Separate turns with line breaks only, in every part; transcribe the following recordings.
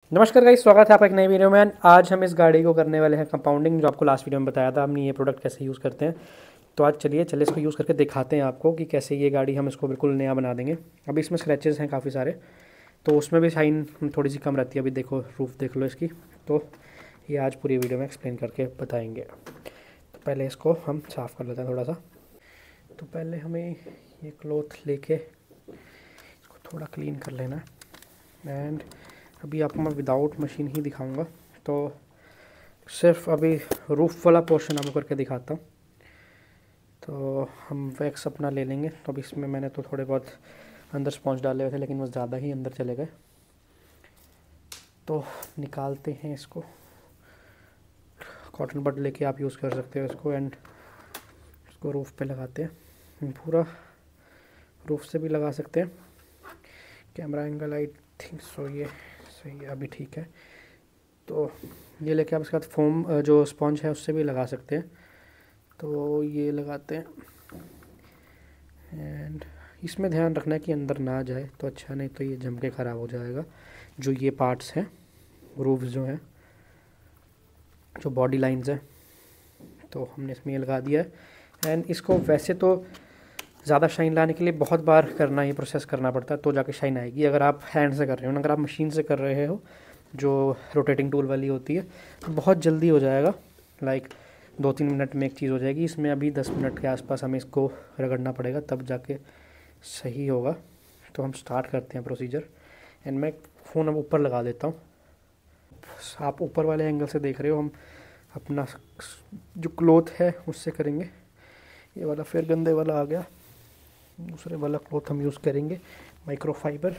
नमस्कार गाइस, स्वागत है आपका एक नई वीडियो में। आज हम इस गाड़ी को करने वाले हैं कंपाउंडिंग, जो आपको लास्ट वीडियो में बताया था हमने ये प्रोडक्ट कैसे यूज़ करते हैं। तो आज चलिए इसको यूज़ करके दिखाते हैं आपको कि कैसे ये गाड़ी हम इसको बिल्कुल नया बना देंगे। अभी इसमें स्क्रैचेस हैं काफ़ी सारे, तो उसमें भी शाइन थोड़ी सी कम रहती है। अभी देखो, रूफ देख लो इसकी। तो ये आज पूरी वीडियो में एक्सप्लेन करके बताएँगे। तो पहले इसको हम साफ़ कर लेते हैं थोड़ा सा। तो पहले हमें ये क्लॉथ लेके इसको थोड़ा क्लीन कर लेना है। एंड अभी आपको मैं विदाउट मशीन ही दिखाऊंगा, तो सिर्फ अभी रूफ़ वाला पोर्शन आपको करके दिखाता हूँ। तो हम वैक्स अपना ले लेंगे। तो अभी इसमें मैंने तो थोड़े बहुत अंदर स्पॉन्ज डाले हुए थे, लेकिन वो ज़्यादा ही अंदर चले गए, तो निकालते हैं इसको। कॉटन बड लेके आप यूज़ कर सकते हो इसको। एंड इसको रूफ़ पे लगाते हैं, पूरा रूफ़ से भी लगा सकते हैं। Camera angle I think so ये सही है, अभी ठीक है। तो ये लेके आप इसके बाद फोम जो स्पॉन्ज है उससे भी लगा सकते हैं। तो ये लगाते हैं। एंड इसमें ध्यान रखना है कि अंदर ना जाए तो अच्छा, नहीं तो ये जम के ख़राब हो जाएगा। जो ये पार्ट्स हैं, ग्रूव्स जो हैं, जो बॉडी लाइंस हैं, तो हमने इसमें ये लगा दिया है। एंड इसको वैसे तो ज़्यादा शाइन लाने के लिए बहुत बार करना, ये प्रोसेस करना पड़ता है, तो जाके शाइन आएगी अगर आप हैंड से कर रहे हो। अगर आप मशीन से कर रहे हो, जो रोटेटिंग टूल वाली होती है, तो बहुत जल्दी हो जाएगा। लाइक 2-3 मिनट में एक चीज़ हो जाएगी। इसमें अभी 10 मिनट के आसपास हमें इसको रगड़ना पड़ेगा, तब जाके सही होगा। तो हम स्टार्ट करते हैं प्रोसीजर। एंड मैं फ़ोन अब ऊपर लगा देता हूँ। आप ऊपर वाले एंगल से देख रहे हो। हम अपना जो क्लॉथ है उससे करेंगे। ये वाला फिर गंदे वाला आ गया। दूसरे वाला क्लॉथ हम यूज़ करेंगे, माइक्रोफाइबर।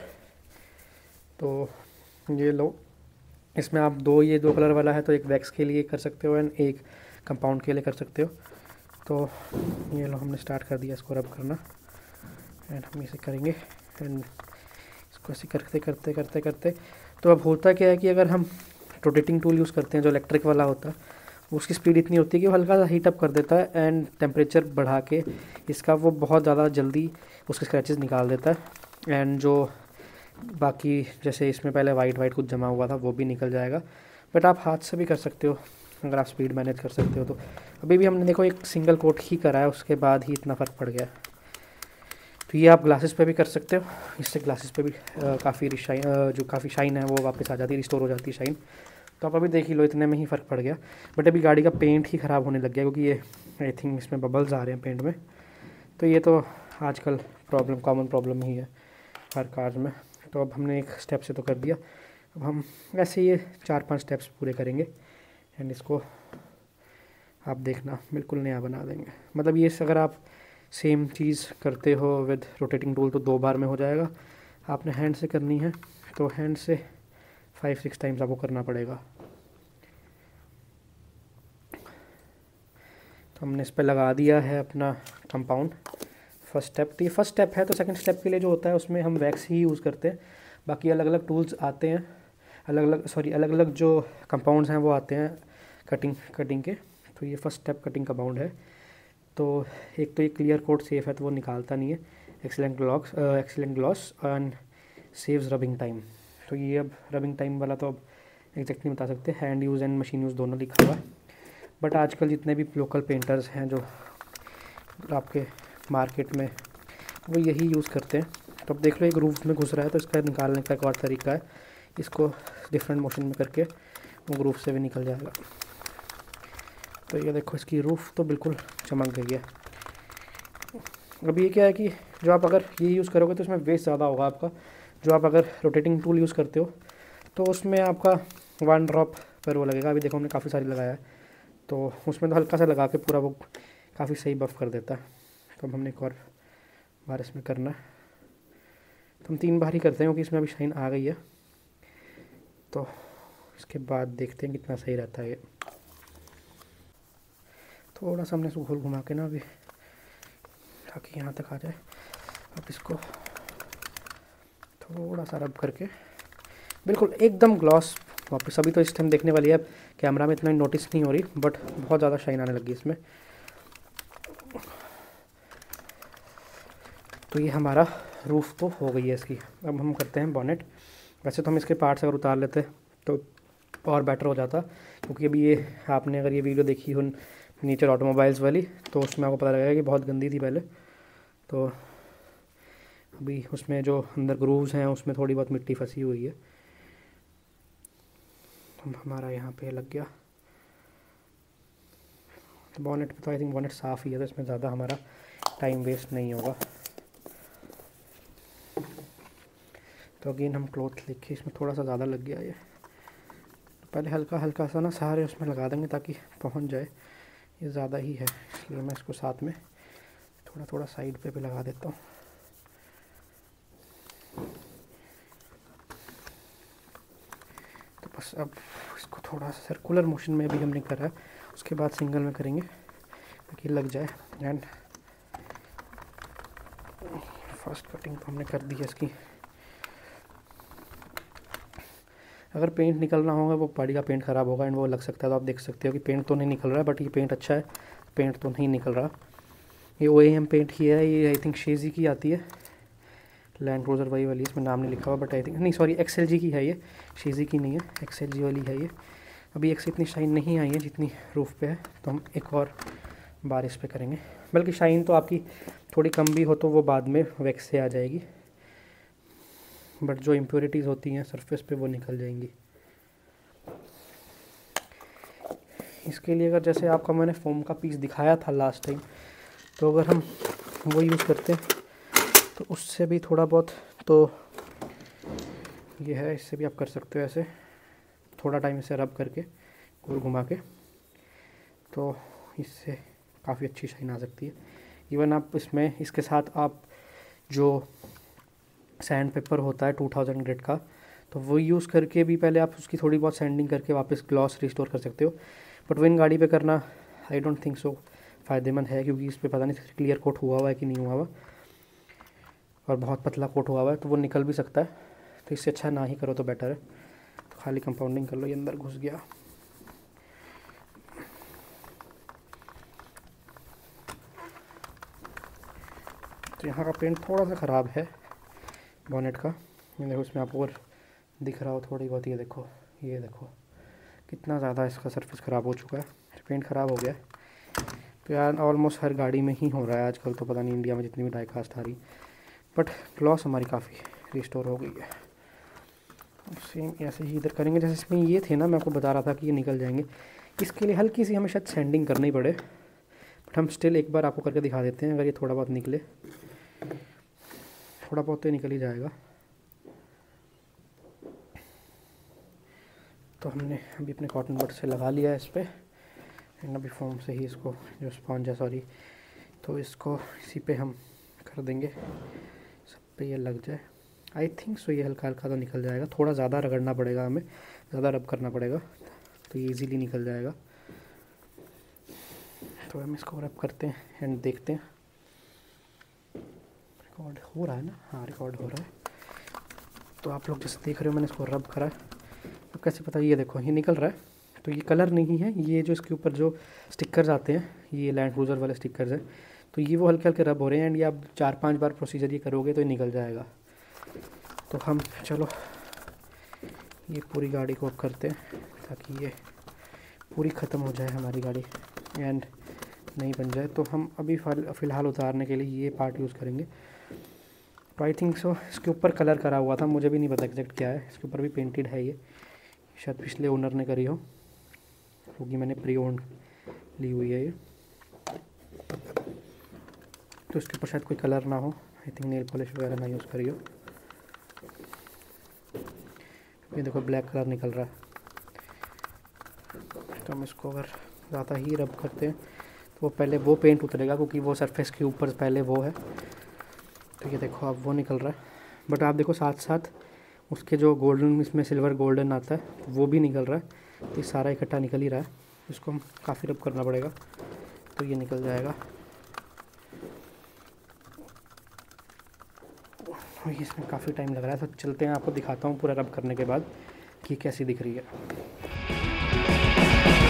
तो ये लो, इसमें आप ये दो कलर वाला है, तो एक वैक्स के लिए कर सकते हो एंड एक कंपाउंड के लिए कर सकते हो। तो ये लो, हमने स्टार्ट कर दिया इसको रब करना। एंड हम इसे करेंगे। एंड इसको ऐसे करते करते करते करते तो अब होता क्या है कि अगर हम रोटेटिंग टूल यूज़ करते हैं जो इलेक्ट्रिक वाला होता है, उसकी स्पीड इतनी होती है कि वो हल्का सा हीट अप कर देता है एंड टेम्परेचर बढ़ा के इसका वो बहुत ज़्यादा जल्दी उसके स्क्रैचेस निकाल देता है। एंड जो बाकी जैसे इसमें पहले वाइट कुछ जमा हुआ था वो भी निकल जाएगा। बट आप हाथ से भी कर सकते हो अगर आप स्पीड मैनेज कर सकते हो तो। अभी भी हमने देखो एक सिंगल कोट ही करा है, उसके बाद ही इतना फ़र्क पड़ गया। तो ये आप ग्लासेस पे भी कर सकते हो। इससे ग्लासेस पे भी काफ़ी जो काफ़ी शाइन है वो वापस आ जाती है, रिस्टोर हो जाती है शाइन। तो आप अभी देख ही लो, इतने में ही फ़र्क पड़ गया। बट अभी गाड़ी का पेंट ही ख़राब होने लग गया, क्योंकि ये आई थिंक इसमें बबल्स आ रहे हैं पेंट में। तो ये तो आजकल कॉमन प्रॉब्लम ही है हर कार में। तो अब हमने एक स्टेप से तो कर दिया, अब हम ऐसे ये 4-5 स्टेप्स पूरे करेंगे। एंड इसको आप देखना बिल्कुल नया बना देंगे। मतलब ये अगर आप सेम चीज़ करते हो विद रोटेटिंग टूल तो 2 बार में हो जाएगा। आपने हैंड से करनी है तो हैंड से 5-6 टाइम्स आपको करना पड़ेगा। तो हमने इस पर लगा दिया है अपना कंपाउंड। फर्स्ट स्टेप, तो ये फर्स्ट स्टेप है। तो सेकंड स्टेप के लिए जो होता है उसमें हम वैक्स ही यूज़ करते हैं। बाकी अलग अलग टूल्स आते हैं, अलग अलग जो कंपाउंड्स हैं वो आते हैं कटिंग के। तो ये फर्स्ट स्टेप कटिंग कंपाउंड है। तो एक तो ये क्लियर कोट सेफ है, तो वो निकालता नहीं है। Excellent gloss and saves rubbing time. तो ये अब रबिंग टाइम वाला तो अब एग्जैक्ट नहीं बता सकते, hand use and machine use दोनों लिखा हुआ है। बट आजकल जितने भी लोकल पेंटर्स हैं जो आपके मार्केट में, वो यही यूज़ करते हैं। तो अब देख लो, एक ग्रूव्स में घुस रहा है, तो इसका निकालने का एक और तरीका है, इसको डिफरेंट मोशन में करके वो ग्रूव से भी निकल जाएगा। तो ये देखो, इसकी रूफ तो बिल्कुल चमक गई है। अब ये क्या है कि जो आप अगर ये यूज़ करोगे तो इसमें वेस्ट ज़्यादा होगा आपका। जो आप अगर रोटेटिंग टूल यूज़ करते हो तो उसमें आपका 1 ड्रॉप पर वो लगेगा। अभी देखो हमने काफ़ी सारी लगाया है, तो उसमें तो हल्का सा लगा के पूरा वो काफ़ी सही बफ़ कर देता है। तो अब हमने एक और बार इसमें करना है। तो हम 3 बार ही करते हैं, क्योंकि इसमें अभी शाइन आ गई है। तो इसके बाद देखते हैं कितना सही रहता है ये। थोड़ा सा हमने इसको घोल घुमा के ना अभी, ताकि यहाँ तक आ जाए। अब इसको थोड़ा सा रब करके बिल्कुल एकदम ग्लॉस वापस। अभी तो इस टाइम देखने वाली है, कैमरा में इतना नोटिस नहीं हो रही, बट बहुत ज़्यादा शाइन आने लगी इसमें। तो ये हमारा रूफ़ तो हो गई है इसकी। अब हम करते हैं बॉनेट। वैसे तो हम इसके पार्ट्स अगर उतार लेते तो और बेटर हो जाता। क्योंकि अभी ये आपने अगर ये वीडियो देखी हो नेचर ऑटोमोबाइल्स वाली, तो उसमें आपको पता लगेगा कि बहुत गंदी थी पहले। तो अभी उसमें जो अंदर ग्रूव्स हैं उसमें थोड़ी बहुत मिट्टी फंसी हुई है। तो हमारा यहाँ पे लग गया। तो बॉनेट पे तो आई थिंक बॉनेट साफ़ ही है, तो इसमें ज़्यादा हमारा टाइम वेस्ट नहीं होगा। तो अगेन हम क्लॉथ लेके, इसमें थोड़ा सा ज़्यादा लग गया ये, तो पहले हल्का हल्का सा ना सारे उसमें लगा देंगे ताकि पहुंच जाए। ये ज़्यादा ही है इसलिए मैं इसको साथ में थोड़ा थोड़ा साइड पे भी लगा देता हूँ। तो बस अब इसको थोड़ा सा सर्कुलर मोशन में भी हमने करा है, उसके बाद सिंगल में करेंगे ताकि लग जाए। एंड फर्स्ट कटिंग तो हमने कर दी है इसकी। अगर पेंट निकलना होगा, वो गाड़ी का पेंट ख़राब होगा एंड वो लग सकता है, तो आप देख सकते हो कि पेंट तो नहीं निकल रहा है, बट ये पेंट अच्छा है, पेंट तो नहीं निकल रहा। ये OEM पेंट की है, ये आई थिंक शेजी की आती है, लैंड क्रूज़र वही वाली, इसमें नाम नहीं लिखा हुआ, बट आई थिंक नहीं सॉरी XLG की है ये, शेजी की नहीं है, XLG वाली है ये। अभी एक से इतनी शाइन नहीं आई है जितनी रूफ़ पे है, तो हम एक और बार इस पे करेंगे। बल्कि शाइन तो आपकी थोड़ी कम भी हो तो वो बाद में वैक्स से आ जाएगी, बट जो इम्प्योरिटीज़ होती हैं सरफेस पे वो निकल जाएंगी। इसके लिए अगर जैसे आपका मैंने फोम का पीस दिखाया था लास्ट टाइम, तो अगर हम वो यूज़ करते हैं तो उससे भी थोड़ा बहुत, तो ये है, इससे भी आप कर सकते हो ऐसे, थोड़ा टाइम इसे रब करके गोल घुमा के, तो इससे काफ़ी अच्छी शाइन आ सकती है। इवन आप इसमें इसके साथ आप जो सैंड पेपर होता है 2000 ग्रेड का, तो वो यूज़ करके भी पहले आप उसकी थोड़ी बहुत सैंडिंग करके वापस ग्लॉस रिस्टोर कर सकते हो। बट वो इन गाड़ी पे करना आई डोंट थिंक सो फ़ायदेमंद है, क्योंकि इस पे पता नहीं क्लियर कोट हुआ हुआ है कि नहीं हुआ हुआ, और बहुत पतला कोट हुआ हुआ है तो वो निकल भी सकता है। तो इससे अच्छा ना ही करो तो बेटर है। तो खाली कंपाउंडिंग कर लो, ये अंदर घुस गया। तो यहाँ का पेंट थोड़ा सा ख़राब है बॉनेट का, ये देखो इसमें आपको और दिख रहा हो थोड़ी बहुत, ये देखो, ये देखो कितना ज़्यादा इसका सरफेस ख़राब हो चुका है, पेंट ख़राब हो गया है। तो यार ऑलमोस्ट हर गाड़ी में ही हो रहा है आजकल, तो पता नहीं इंडिया में जितनी भी डाई कास्ट आ रही, बट ग्लॉस हमारी काफ़ी रिस्टोर हो गई है। सेम ऐसे ही इधर करेंगे, जैसे इसमें ये थे ना, मैं आपको बता रहा था कि ये निकल जाएंगे। इसके लिए हल्की सी हमें शायद सैंडिंग करनी पड़े, बट हम स्टिल एक बार आपको करके दिखा देते हैं। अगर ये थोड़ा बहुत निकले, थोड़ा बहुत तो निकल ही जाएगा। तो हमने अभी अपने कॉटन बड से लगा लिया है इस पर, एंड अभी फोम से ही इसको, जो स्पॉन्ज है सॉरी, तो इसको इसी पे हम कर देंगे, सब पे ये लग जाए। आई थिंक सो ये हल्का हल्का तो निकल जाएगा, थोड़ा ज़्यादा रगड़ना पड़ेगा हमें, ज़्यादा रब करना पड़ेगा, तो ये इजीली निकल जाएगा। तो हम इसको रब करते हैं एंड देखते हैं। रिकॉर्ड हो रहा है ना? हाँ रिकॉर्ड हो रहा है। तो आप लोग जैसे देख रहे हो मैंने इसको रब करा है, तो कैसे पता, ये देखो ये निकल रहा है। तो ये कलर नहीं है, ये जो इसके ऊपर जो स्टिकर्स आते हैं, ये लैंड क्रूज़र वाले स्टिकर्स हैं, तो ये वो हल्के हल्के रब हो रहे हैं, एंड ये आप 4-5 बार प्रोसीजर ये करोगे तो ये निकल जाएगा। तो हम चलो ये पूरी गाड़ी को अब करते हैं ताकि ये पूरी ख़त्म हो जाए हमारी गाड़ी एंड नहीं बन जाए। तो हम अभी फ़िलहाल उतारने के लिए ये पार्ट यूज़ करेंगे। तो आई थिंक सो इसके ऊपर कलर करा हुआ था, मुझे भी नहीं पता एग्जैक्ट क्या है, इसके ऊपर भी पेंटेड है ये, शायद पिछले ओनर ने करी हो, क्योंकि मैंने प्री ओन ली हुई है ये। तो इसके ऊपर शायद कोई कलर ना हो, आई थिंक नेल पॉलिश वगैरह ना यूज़ करी हो। ये देखो ब्लैक कलर निकल रहा है, तो हम इसको अगर ज़्यादा ही रब करते हैं तो वो पहले वो पेंट उतरेगा, क्योंकि वो सरफेस के ऊपर पहले वो है। तो ये देखो अब वो निकल रहा है, बट आप देखो साथ साथ उसके जो गोल्डन, इसमें सिल्वर गोल्डन आता है, वो भी निकल रहा है। तो ये सारा इकट्ठा निकल ही रहा है, इसको हम काफ़ी रब करना पड़ेगा तो ये निकल जाएगा। और इसमें काफ़ी टाइम लग रहा है, तो चलते हैं, आपको दिखाता हूँ पूरा रब करने के बाद कि कैसी दिख रही है।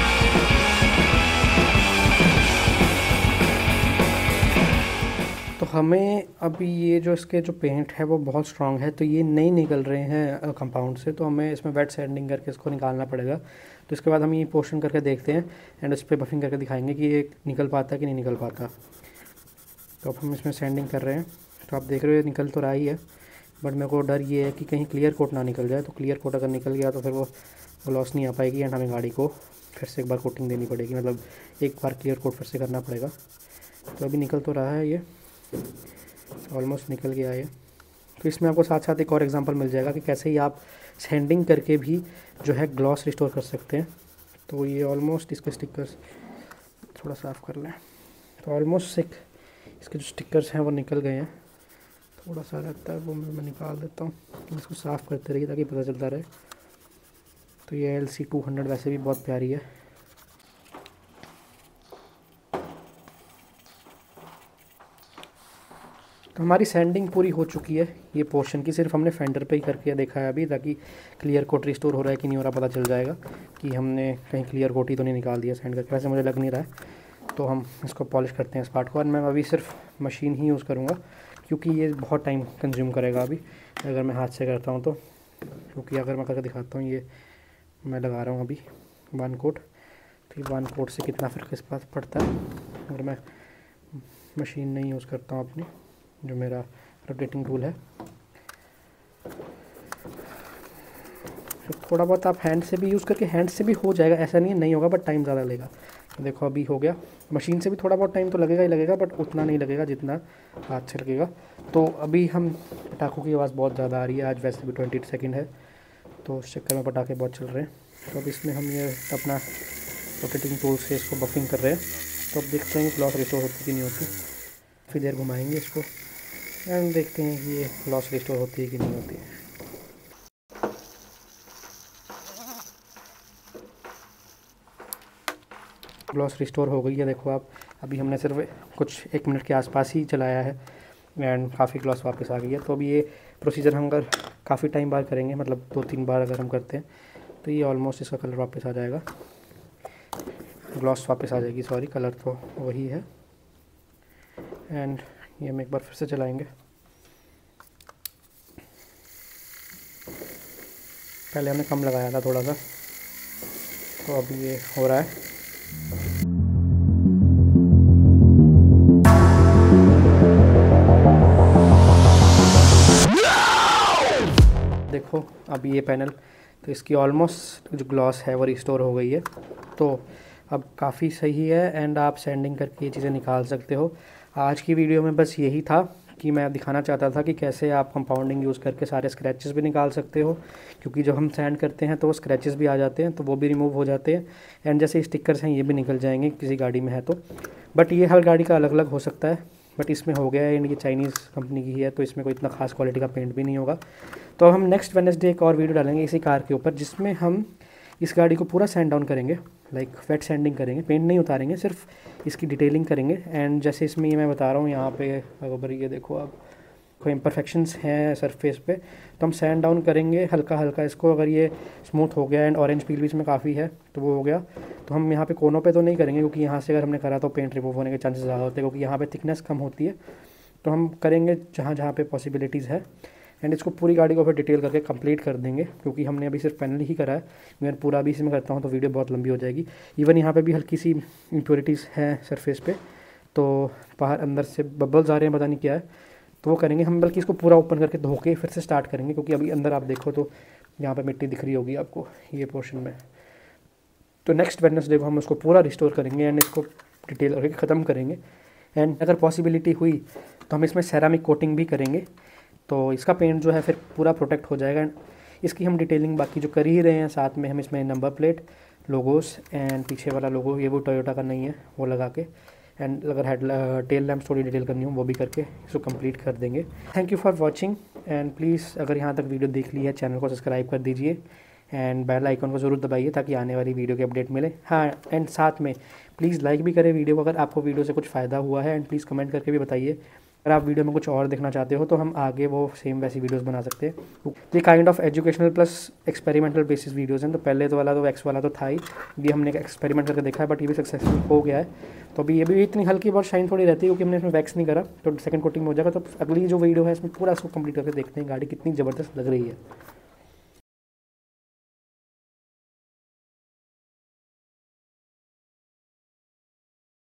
तो हमें अभी ये जो इसके जो पेंट है वो बहुत स्ट्रांग है, तो ये नहीं निकल रहे हैं कंपाउंड से, तो हमें इसमें वेट सैंडिंग करके इसको निकालना पड़ेगा। तो इसके बाद हम ये पोर्शन करके देखते हैं एंड उस पर बफिंग करके दिखाएंगे कि ये निकल पाता है कि नहीं निकल पाता। तो अब हम इसमें सैंडिंग कर रहे हैं, तो आप देख रहे हो निकल तो रहा ही है, बट मेरे को डर ये है कि कहीं क्लियर कोट ना निकल जाए। तो क्लियर कोट अगर निकल गया तो फिर वो लॉस नहीं आ पाएगी एंड हमें गाड़ी को फिर से एक बार कोटिंग देनी पड़ेगी, मतलब एक बार क्लियर कोट फिर से करना पड़ेगा। तो अभी निकल तो रहा है, ये ऑलमोस्ट निकल गया है। तो इसमें आपको साथ साथ एक और एग्जांपल मिल जाएगा कि कैसे ही आप सैंडिंग करके भी जो है ग्लॉस रिस्टोर कर सकते हैं। तो ये ऑलमोस्ट इसके स्टिकर्स थोड़ा साफ़ कर लें, तो ऑलमोस्ट इसके जो स्टिकर्स हैं वो निकल गए हैं। थोड़ा सा रहता है वो मैं निकाल देता हूँ, इसको साफ़ करते रहिए ताकि पता चलता रहे। तो ये LC200 वैसे भी बहुत प्यारी है। तो हमारी सैंडिंग पूरी हो चुकी है ये पोर्शन की, सिर्फ हमने फेंडर पे ही करके देखा है अभी, ताकि क्लियर कोट रिस्टोर हो रहा है कि नहीं हो रहा पता चल जाएगा कि हमने कहीं क्लियर कोट ही तो नहीं निकाल दिया सैंड करके। वैसे मुझे लग नहीं रहा है। तो हम इसको पॉलिश करते हैं इस पार्ट को, और मैं अभी सिर्फ मशीन ही यूज़ करूँगा क्योंकि ये बहुत टाइम कंज्यूम करेगा अभी अगर मैं हाथ से करता हूँ तो। क्योंकि अगर मैं करके दिखाता हूँ, ये मैं लगा रहा हूँ अभी 1 कोट, तो ये 1 कोट से कितना फ़र्क इस पास पड़ता है अगर मैं मशीन नहीं यूज़ करता हूँ अपनी, जो मेरा रोटेटिंग टूल है। तो थोड़ा बहुत आप हैंड से भी यूज़ करके, हैंड से भी हो जाएगा, ऐसा नहीं होगा, बट टाइम ज़्यादा लगेगा। तो देखो अभी हो गया। मशीन से भी थोड़ा बहुत टाइम तो लगेगा ही लगेगा, बट उतना नहीं लगेगा जितना हाथ से लगेगा। तो अभी हम पटाखों की आवाज़ बहुत ज़्यादा आ रही है, आज वैसे भी 28 सेकंड है, तो उस चक्कर में पटाखे बहुत चल रहे हैं। तो अब इसमें हम ये अपना रोटेटिंग टूल से इसको बफिंग कर रहे हैं। तो अब देखते हैं कि ग्लॉस रिस्टोर होती कि नहीं होती। फिर देर घुमाएंगे इसको एंड देखते हैं कि ये ग्लॉस रिस्टोर होती है कि नहीं होती है। ग्लॉस रिस्टोर हो गई है, देखो आप। अभी हमने सिर्फ कुछ 1 मिनट के आसपास ही चलाया है एंड काफ़ी ग्लॉस वापस आ गई है। तो अब ये प्रोसीजर हम अगर काफ़ी टाइम बाद करेंगे, मतलब 2-3 बार अगर हम करते हैं, तो ये ऑलमोस्ट इसका कलर वापस आ जाएगा, ग्लॉस वापस आ जाएगी, सॉरी, कलर तो वही है। एंड ये हम एक बार फिर से चलाएंगे। पहले हमने कम लगाया था थोड़ा सा, तो अब ये हो रहा है। देखो अब ये पैनल, तो इसकी ऑलमोस्ट जो ग्लॉस है वो रिस्टोर हो गई है। तो अब काफ़ी सही है एंड आप सैंडिंग करके ये चीज़ें निकाल सकते हो। आज की वीडियो में बस यही था कि मैं दिखाना चाहता था कि कैसे आप कंपाउंडिंग यूज़ करके सारे स्क्रैचेस भी निकाल सकते हो, क्योंकि जब हम सैंड करते हैं तो वो स्क्रैचेस भी आ जाते हैं, तो वो भी रिमूव हो जाते हैं। एंड जैसे स्टिकर्स हैं ये भी निकल जाएंगे किसी गाड़ी में है तो, बट ये हर गाड़ी का अलग अलग हो सकता है, बट इसमें हो गया है एंड ये चाइनीज़ कंपनी की है, तो इसमें कोई इतना खास क्वालिटी का पेंट भी नहीं होगा। तो हम नेक्स्ट वेडनेसडे एक और वीडियो डालेंगे इसी कार के ऊपर, जिसमें हम इस गाड़ी को पूरा सैंड डाउन करेंगे, लाइक वेट सैंडिंग करेंगे, पेंट नहीं उतारेंगे, सिर्फ इसकी डिटेलिंग करेंगे। एंड जैसे इसमें ये मैं बता रहा हूँ, यहाँ पे अगर ये देखो आप, कोई इम्परफेक्शंस हैं सरफेस पे, तो हम सैंड डाउन करेंगे हल्का हल्का इसको। अगर ये स्मूथ हो गया एंड ऑरेंज पील भी इसमें काफ़ी है तो वो हो गया, तो हम यहाँ पे कोनों पे तो नहीं करेंगे, क्योंकि यहाँ से अगर हमने करा तो पेंट रिमूव होने के चांसेस ज़्यादा होते हैं, क्योंकि यहाँ पे थिकनेस कम होती है। तो हम करेंगे जहाँ जहाँ पे पॉसिबिलिटीज़ है एंड इसको पूरी गाड़ी को फिर डिटेल करके कंप्लीट कर देंगे, क्योंकि हमने अभी सिर्फ पैनल ही करा है। मैं पूरा भी इसमें करता हूँ तो वीडियो बहुत लंबी हो जाएगी। इवन यहाँ पे भी हल्की सी इम्प्योरिटीज़ हैं सरफेस पे, तो बाहर अंदर से बबल्स आ रहे हैं, पता नहीं क्या है, तो वो करेंगे हम। बल्कि इसको पूरा ओपन करके धो के फिर से स्टार्ट करेंगे, क्योंकि अभी अंदर आप देखो तो यहाँ पे मिट्टी दिख रही होगी आपको ये पोर्शन में। तो नेक्स्ट वेडनेसडे को हम उसको पूरा रिस्टोर करेंगे एंड इसको डिटेल करके ख़त्म करेंगे। एंड अगर पॉसिबिलिटी हुई तो हम इसमें सेरामिक कोटिंग भी करेंगे, तो इसका पेंट जो है फिर पूरा प्रोटेक्ट हो जाएगा। एंड इसकी हम डिटेलिंग बाकी जो कर ही रहे हैं, साथ में हम इसमें नंबर प्लेट, लोगोस एंड पीछे वाला लोगो, ये वो टोयोटा का नहीं है, वो लगा के, एंड अगर हेड टेल लैम्प थोड़ी डिटेल करनी हो वो भी करके इसको कंप्लीट कर देंगे। Thank you for watching and please अगर यहाँ तक वीडियो देख ली है, चैनल को सब्सक्राइब कर दीजिए एंड बेल आइकन को ज़रूर दबाइए ताकि आने वाली वीडियो की अपडेट मिले। हाँ, एंड साथ में प्लीज़ लाइक भी करें वीडियो को अगर आपको वीडियो से कुछ फ़ायदा हुआ है, एंड प्लीज़ कमेंट करके भी बताइए अगर आप वीडियो में कुछ और देखना चाहते हो तो हम आगे वो सेम वैसी वीडियोस बना सकते हैं। ये kind of educational plus experimental basis videos हैं। तो पहले तो वाला तो वैक्स वाला तो था ही, ये हमने एक्सपेरिमेंट करके देखा है, बट ये भी सक्सेसफुल हो गया है। तो अभी ये भी इतनी हल्की बहुत शाइन थोड़ी रहती है क्योंकि हमने इसमें वैक्स नहीं करा, तो सेकंड कोटिंग हो जाएगा। तो अगली जो वीडियो है इसमें पूरा इसको कंप्लीट करके देखते हैं गाड़ी कितनी ज़बरदस्त लग रही है।